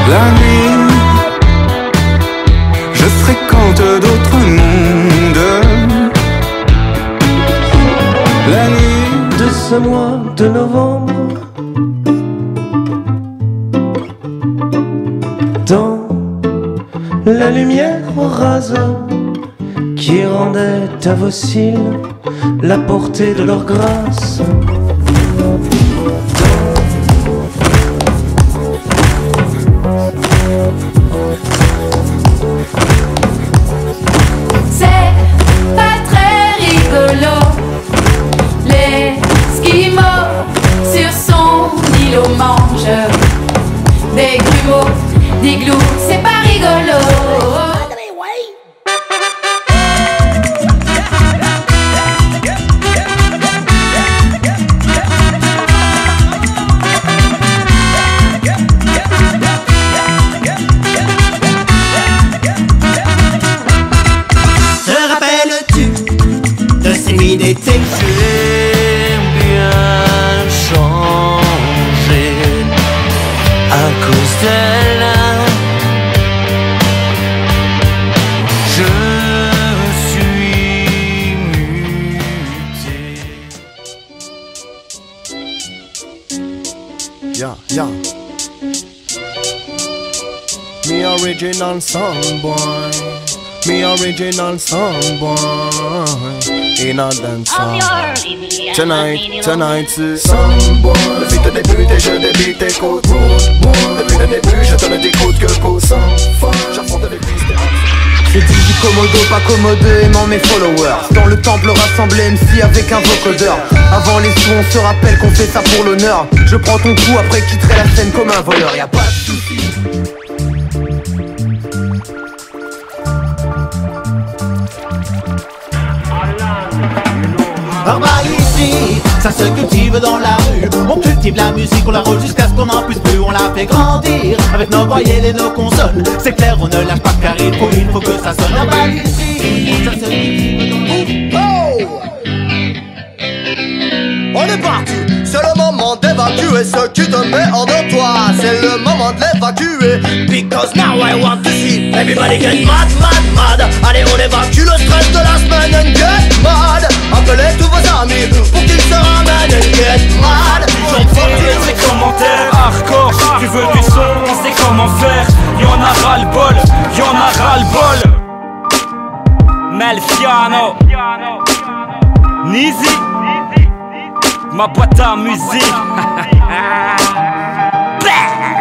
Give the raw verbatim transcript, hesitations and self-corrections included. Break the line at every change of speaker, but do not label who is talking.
La nuit, je fréquente d'autres mondes. La nuit
de ce mois de novembre, dans la lumière rase qui rendait à vos cils la portée de leur grâce.
C'est pas très rigolo, l'esquimau sur son îlot mange des grumeaux, d'igloo, c'est pas rigolo.
D'été, j'ai bien changé à cause d'elle. Je suis muté.
Yeah, yeah. Me original soundboy. Me original soundboy. In a dance hall. Tonight, tonight's a soundboy. Depuis le début, et je débite tes côtes. Depuis le début, je te ne t'écoute que qu'au sang. J'affronte les pistes.
C'est Digi Komodo, pas commode, aimant mes followers. Dans le temple rassemblé M C avec un vocodeur. Avant les sous, on se rappelle qu'on fait ça pour l'honneur. Je prends ton coup, après quitterai la scène comme un voleur. Y'a pas de soucis.
Par ici, ça se cultive dans la rue. On cultive la musique, on la roule jusqu'à ce qu'on n'en puisse plus. On la fait grandir avec nos voyelles et nos consonnes. C'est clair, on ne lâche pas car il faut, il faut que ça sonne. Par ici, ça se cultive dans la rue.
Oh! On est parti! C'est le moment d'évacuer ce qui te met hors de toi. C'est le moment de l'évacuer. Because now I want to see everybody get mad, mad, mad. Allez, on évacue le stress de la semaine and get mad. Appelez tous vos amis pour qu'ils se ramènent and get mad.
J'en profite ces commentaires hardcore. Si tu veux du son, on sait comment faire. Y'en a ras-le-bol, y'en a ras-le-bol. Melfiano, Nizi, ma boîte à musique.